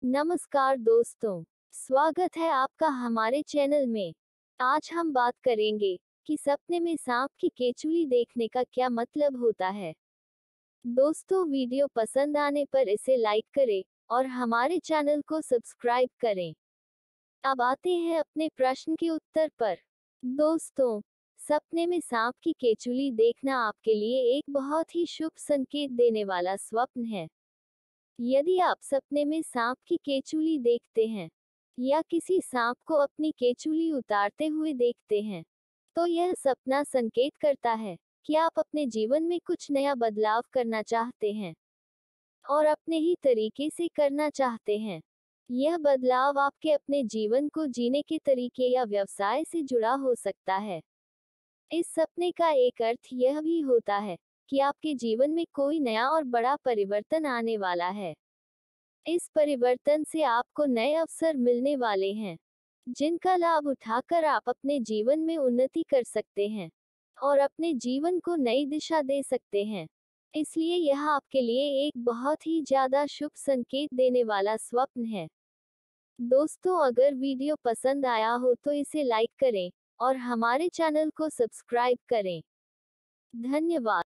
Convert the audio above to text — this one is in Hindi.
नमस्कार दोस्तों, स्वागत है आपका हमारे चैनल में। आज हम बात करेंगे कि सपने में सांप की केचुली देखने का क्या मतलब होता है। दोस्तों, वीडियो पसंद आने पर इसे लाइक करें और हमारे चैनल को सब्सक्राइब करें। अब आते हैं अपने प्रश्न के उत्तर पर। दोस्तों, सपने में सांप की केचुली देखना आपके लिए एक बहुत ही शुभ संकेत देने वाला स्वप्न है। यदि आप सपने में सांप की केचुली देखते हैं या किसी सांप को अपनी केचुली उतारते हुए देखते हैं, तो यह सपना संकेत करता है कि आप अपने जीवन में कुछ नया बदलाव करना चाहते हैं और अपने ही तरीके से करना चाहते हैं। यह बदलाव आपके अपने जीवन को जीने के तरीके या व्यवसाय से जुड़ा हो सकता है। इस सपने का एक अर्थ यह भी होता है कि आपके जीवन में कोई नया और बड़ा परिवर्तन आने वाला है। इस परिवर्तन से आपको नए अवसर मिलने वाले हैं, जिनका लाभ उठाकर आप अपने जीवन में उन्नति कर सकते हैं और अपने जीवन को नई दिशा दे सकते हैं। इसलिए यह आपके लिए एक बहुत ही ज्यादा शुभ संकेत देने वाला स्वप्न है। दोस्तों, अगर वीडियो पसंद आया हो तो इसे लाइक करें और हमारे चैनल को सब्सक्राइब करें। धन्यवाद।